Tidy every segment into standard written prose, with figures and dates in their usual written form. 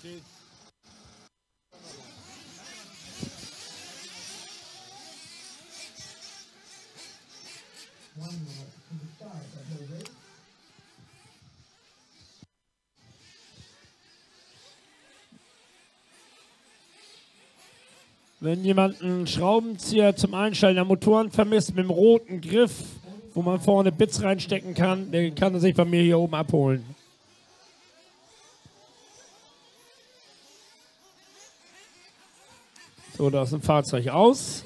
Wenn jemand einen Schraubenzieher zum Einstellen der Motoren vermisst mit dem roten Griff, wo man vorne Bits reinstecken kann, der kann er sich bei mir hier oben abholen. So, da ist ein Fahrzeug aus.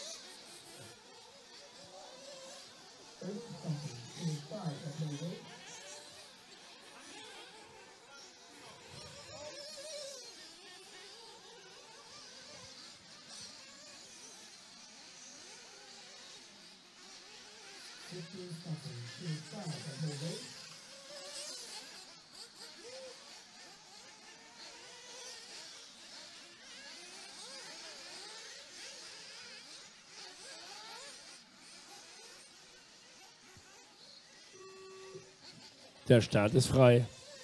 Der Start ist frei.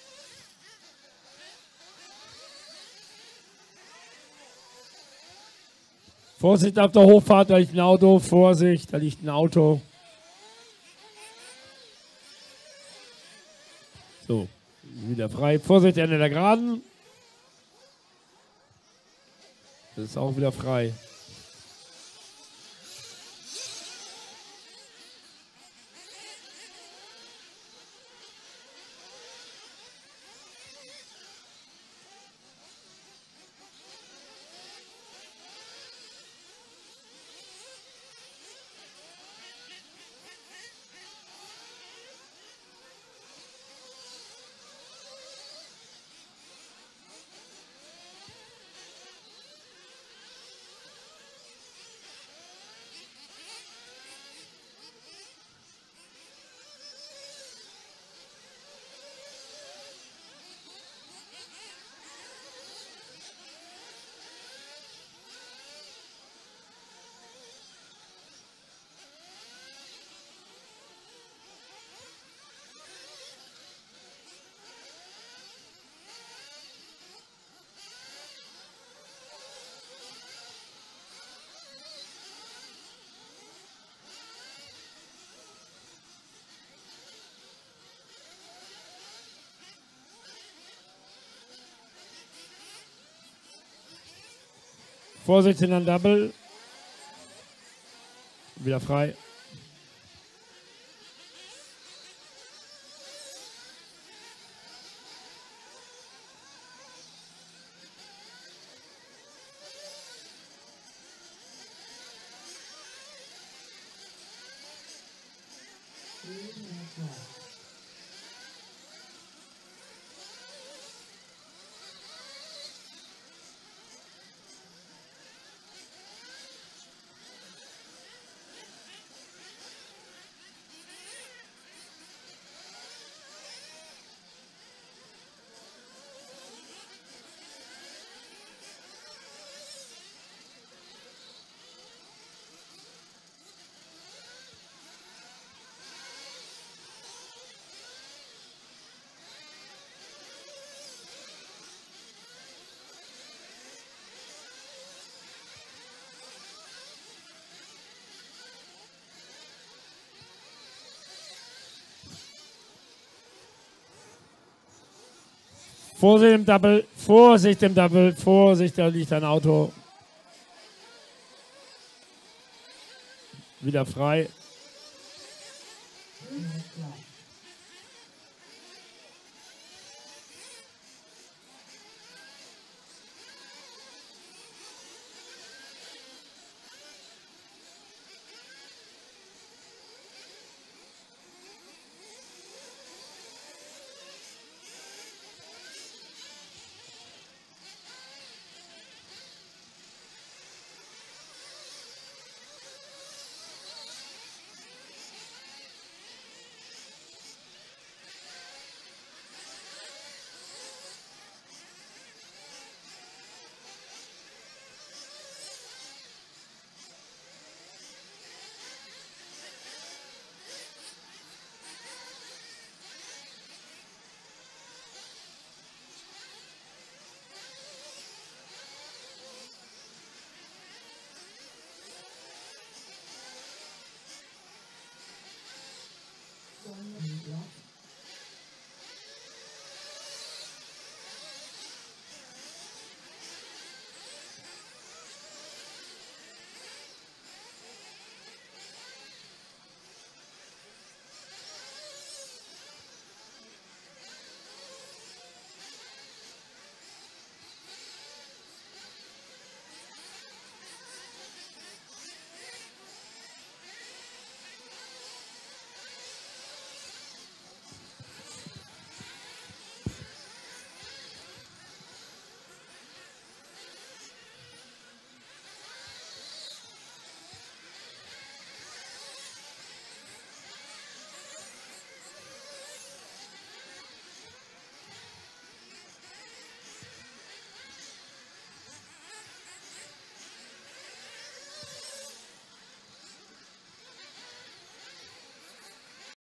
Vorsicht auf der Hochfahrt, da liegt ein Auto. Vorsicht, da liegt ein Auto. So, wieder frei. Vorsicht, Ende der Geraden. Das ist auch wieder frei. Vorsicht in ein Double. Wieder frei. Vorsicht im Double, Vorsicht im Double, Vorsicht, da liegt ein Auto. Wieder frei.